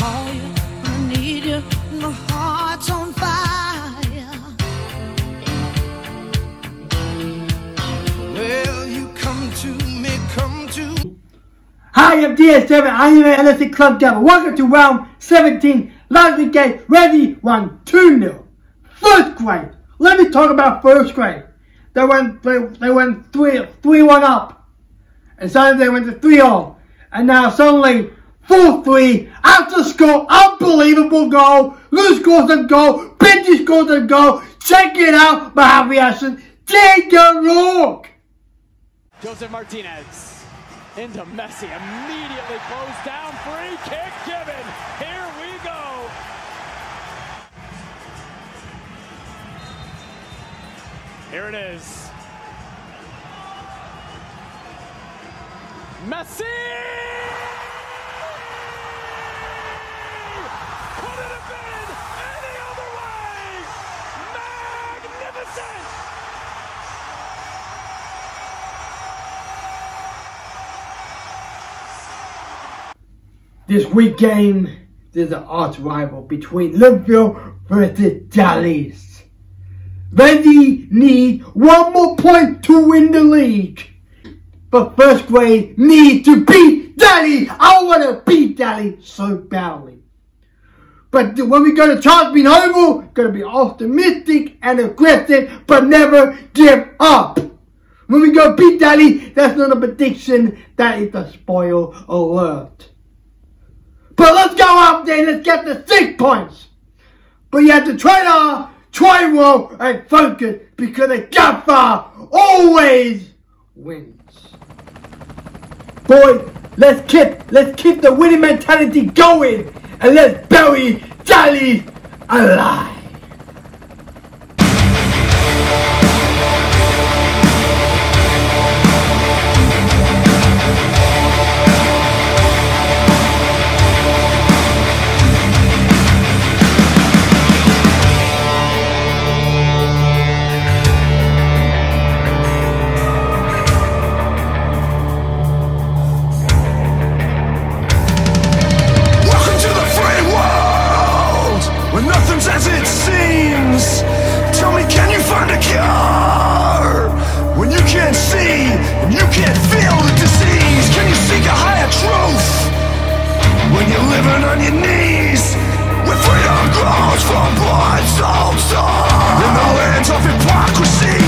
call you, I need you, my heart's on fire. Well, you come to me, come to. Hi, I'm DS7, I'm your LSE Club Devil. Welcome to round 17, lively game, ready, 1-2-0. First grade. Let me talk about first grade. They went 3-1 up. And suddenly they went to 3-0. And now suddenly 4-3 after score, unbelievable goal. Lou scores a goal, Benji scores a goal. Check it out, my happy reaction. Diego Rourke. Joseph Martinez into Messi, immediately closed down, free kick given. Here we go. Here it is. Messi! Couldn't have been any other way! Magnificent! This week game, there's an arch rival between Liverpool versus Dallas. Ready need one more point to win the league. But first grade need to beat Dallas. I want to beat Dallas so badly. But when we go to Charles Bean Oval, going to be optimistic and aggressive, but never give up. When we go beat Dallas, that's not a prediction, that is a spoil alert. But let's go out there, let's get the 6 points. But you have to try hard, try well, and focus, because the Gaffer always wins. Boys, let's keep the winning mentality going, and let's bury Dallas alive. As it seems, tell me, can you find a cure? When you can't see, and you can't feel the disease, can you seek a higher truth? When you're living on your knees, where freedom grows from blood, soul, in the lands of hypocrisy.